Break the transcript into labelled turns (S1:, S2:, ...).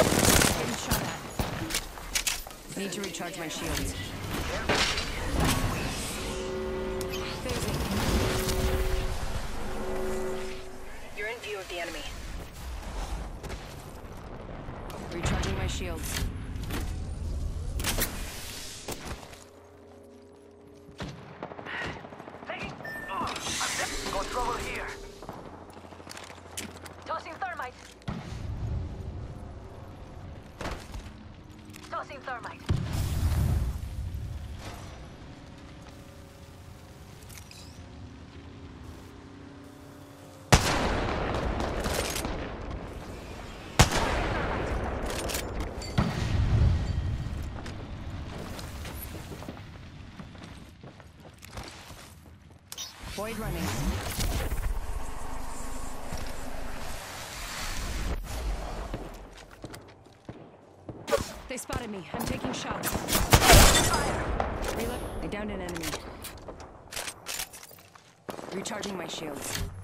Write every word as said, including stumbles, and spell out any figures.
S1: Getting shot at. Need to recharge my shields. Phasing. You're in view of the enemy. Recharging my shields.
S2: Taking. Oh, got trouble here.
S3: Tossing thermite. Tossing thermite.
S1: Void running. They spotted me. I'm taking shots. Fire! Reload. I downed an enemy. Recharging my shields.